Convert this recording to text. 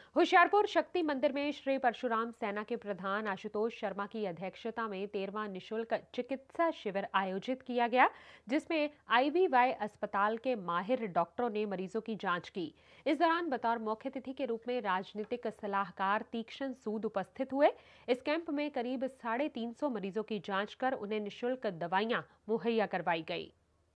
होशियारपुर शक्ति मंदिर में श्री परशुराम सेना के प्रधान आशुतोष शर्मा की अध्यक्षता में 13वां निशुल्क चिकित्सा शिविर आयोजित किया गया, जिसमें आईवीवाई अस्पताल के माहिर डॉक्टरों ने मरीजों की जांच की। इस दौरान बतौर मुख्य अतिथि के रूप में राजनीतिक सलाहकार तीक्ष्ण सूद उपस्थित हुए। इस कैंप में करीब 350 मरीजों की जांच कर उन्हें निशुल्क दवाइयां मुहैया करवाई गई।